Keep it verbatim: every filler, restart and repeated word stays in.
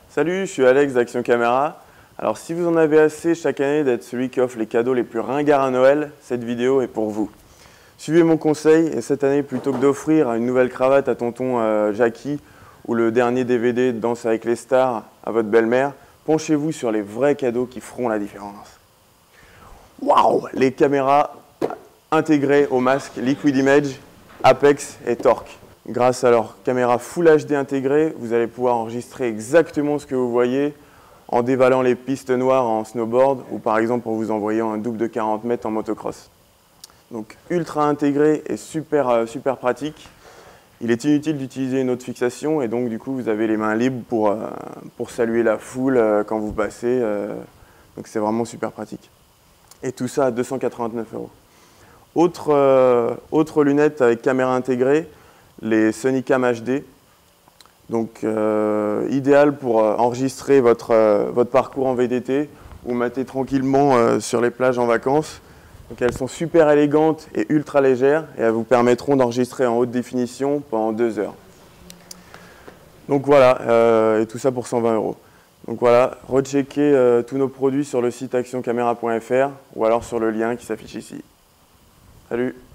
Salut, je suis Alex d'Action Caméra. Alors si vous en avez assez chaque année d'être celui qui offre les cadeaux les plus ringards à Noël, cette vidéo est pour vous. Suivez mon conseil et cette année, plutôt que d'offrir une nouvelle cravate à tonton euh, Jackie ou le dernier D V D de Danse avec les stars à votre belle-mère, penchez-vous sur les vrais cadeaux qui feront la différence. Waouh! Les caméras intégrées au masque Liquid Image, Apex et Torque. Grâce à leur caméra Full H D intégrée, vous allez pouvoir enregistrer exactement ce que vous voyez en dévalant les pistes noires en snowboard ou par exemple pour vous envoyer un double de quarante mètres en motocross. Donc ultra intégré et super, euh, super pratique. Il est inutile d'utiliser une autre fixation et donc du coup vous avez les mains libres pour, euh, pour saluer la foule euh, quand vous passez. Euh, donc c'est vraiment super pratique. Et tout ça à deux cent quatre-vingt-neuf euros. Autre, euh, autre lunette avec caméra intégrée, les Sonicam H D. Donc euh, idéal pour euh, enregistrer votre, euh, votre parcours en V D T ou mater tranquillement euh, sur les plages en vacances. Donc elles sont super élégantes et ultra légères et elles vous permettront d'enregistrer en haute définition pendant deux heures. Donc voilà, euh, et tout ça pour cent vingt euros. Donc voilà, recheckez euh, tous nos produits sur le site action caméra point F R ou alors sur le lien qui s'affiche ici. Salut!